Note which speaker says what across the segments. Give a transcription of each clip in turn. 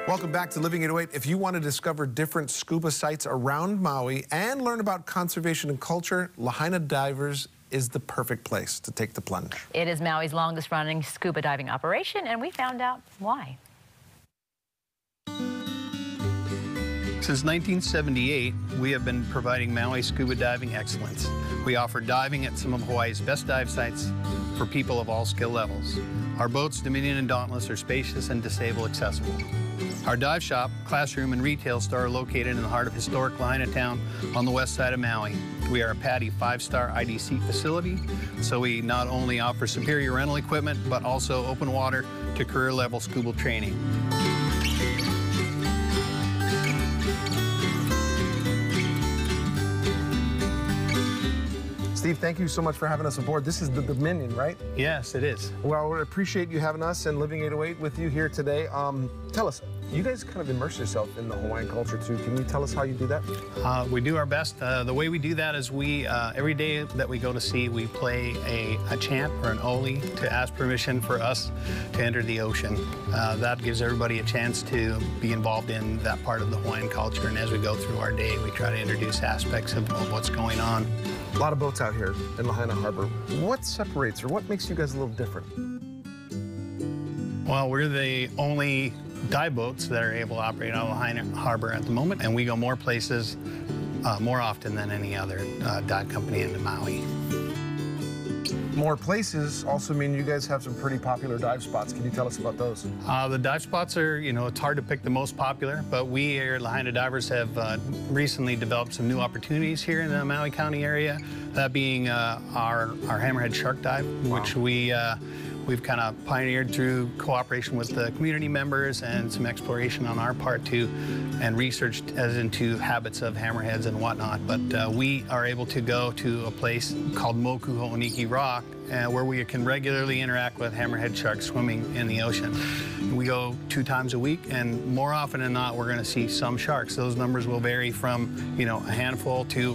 Speaker 1: Welcome back to Living 808. If you want to discover different scuba sites around Maui and learn about conservation and culture, Lahaina Divers is the perfect place to take the plunge.
Speaker 2: It is Maui's longest running scuba diving operation, and we found out why.
Speaker 3: Since 1978, we have been providing Maui scuba diving excellence. We offer diving at some of Hawaii's best dive sites for people of all skill levels. Our boats, Dominion and Dauntless, are spacious and disabled accessible. Our dive shop, classroom, and retail store are located in the heart of historic Lahaina town on the west side of Maui. We are a PADI 5-star IDC facility, so we not only offer superior rental equipment, but also open water to career-level scuba training.
Speaker 1: Steve, thank you so much for having us aboard. This is the Dominion, right?
Speaker 3: Yes, it is.
Speaker 1: Well, we appreciate you having us and Living 808 with you here today. Tell us, you guys kind of immerse yourself in the Hawaiian culture too. Can you tell us how you do that?
Speaker 3: We do our best. The way we do that is we, every day that we go to sea, we play a chant or an oli to ask permission for us to enter the ocean. That gives everybody a chance to be involved in that part of the Hawaiian culture. And as we go through our day, we try to introduce aspects of what's going on.
Speaker 1: A lot of boats out here in Lahaina Harbor. What separates or what makes you guys a little different?
Speaker 3: Well, we're the only dive boats that are able to operate out of Lahaina Harbor at the moment, and we go more places more often than any other dive company in Maui.
Speaker 1: More places also mean you guys have some pretty popular dive spots. Can you tell us about those?
Speaker 3: The dive spots are, it's hard to pick the most popular, but we here at Lahaina Divers have recently developed some new opportunities here in the Maui County area, that being our hammerhead shark dive, which we've kind of pioneered through cooperation with the community members and some exploration on our part too, and research as into habits of hammerheads and whatnot. But we are able to go to a place called Moku Ho'oniki Rock, where we can regularly interact with hammerhead sharks swimming in the ocean. We go 2 times a week, and more often than not, we're going to see some sharks. Those numbers will vary from, a handful to,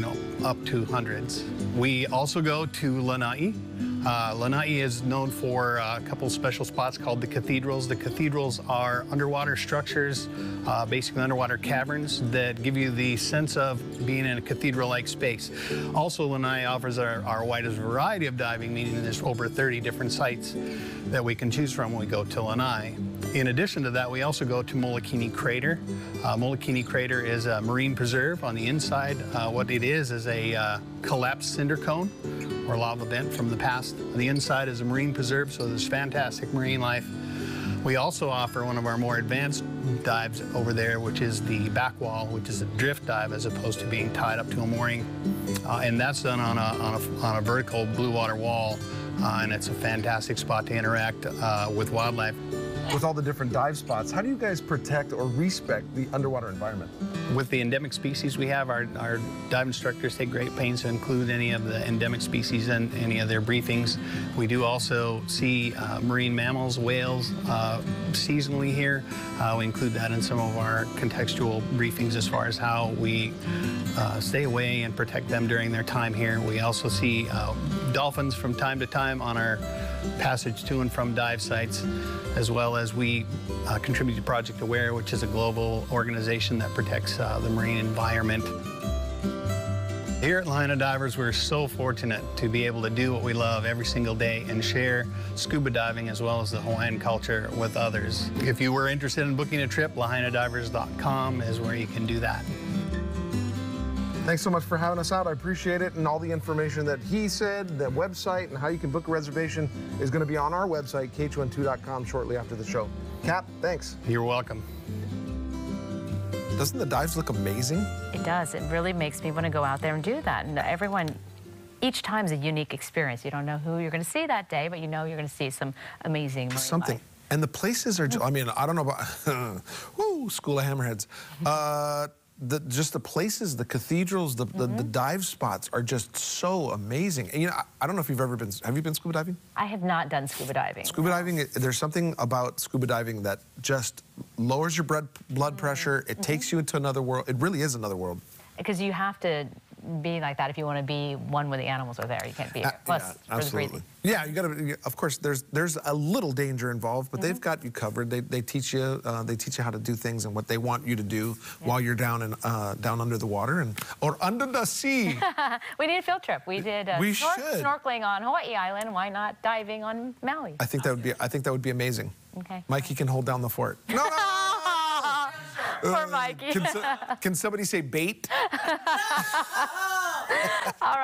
Speaker 3: up to hundreds. We also go to Lanai. Lanai is known for a couple special spots called the cathedrals. The cathedrals are underwater structures, basically underwater caverns that give you the sense of being in a cathedral-like space. Also, Lanai offers our widest variety of diving, meaning there's over 30 different sites that we can choose from when we go to Lanai. In addition to that, we also go to Molokini Crater. Molokini Crater is a marine preserve. On the inside, what it is a collapsed cinder cone or lava vent from the past. The inside is a marine preserve, so there's fantastic marine life. We also offer one of our more advanced dives over there, which is the back wall, which is a drift dive as opposed to being tied up to a mooring. And that's done on a vertical blue water wall, and it's a fantastic spot to interact with wildlife.
Speaker 1: With all the different dive spots, how do you guys protect or respect the underwater environment?
Speaker 3: With the endemic species we have, our dive instructors take great pains to include any of the endemic species in any of their briefings. We do also see marine mammals, whales, seasonally here. We include that in some of our contextual briefings as far as how we stay away and protect them during their time here. We also see dolphins from time to time on our passage to and from dive sites, as well as we contribute to Project Aware, which is a global organization that protects the marine environment. Here at Lahaina Divers, we're so fortunate to be able to do what we love every single day and share scuba diving as well as the Hawaiian culture with others. If you were interested in booking a trip, lahainadivers.com is where you can do that.
Speaker 1: Thanks so much for having us out. I appreciate it. And all the information that he said, the website, and how you can book a reservation is going to be on our website, kh12.com, shortly after the show. Cap, thanks.
Speaker 3: You're welcome.
Speaker 1: Doesn't the dives look amazing?
Speaker 2: It does. It really makes me want to go out there and do that. And everyone, each time is a unique experience. You don't know who you're going to see that day, but you know you're going to see some amazing marine life.
Speaker 1: And the places are, I mean, I don't know about, woo, School of Hammerheads. Just the places, the cathedrals, the dive spots are just so amazing. And, I don't know if you've ever been, have you been scuba diving?
Speaker 2: I have not done scuba diving.
Speaker 1: Scuba diving, there's something about scuba diving that just lowers your blood pressure. It takes you into another world. It really is another world.
Speaker 2: Because you have to be like that if you want to be one with the animals are there. You can't be here. Plus,
Speaker 1: yeah,
Speaker 2: for the breathing.
Speaker 1: Yeah, you got to. Of course, there's a little danger involved, but they've got you covered. They teach you how to do things and what they want you to do while you're down under the water or under the sea.
Speaker 2: We need a field trip. We did snorkeling on Hawaii Island. Why not diving on Maui?
Speaker 1: I think that would be amazing.
Speaker 2: Okay.
Speaker 1: Mikey can hold down the fort. No.
Speaker 2: Poor Mikey.
Speaker 1: Can somebody say bait?
Speaker 2: All right.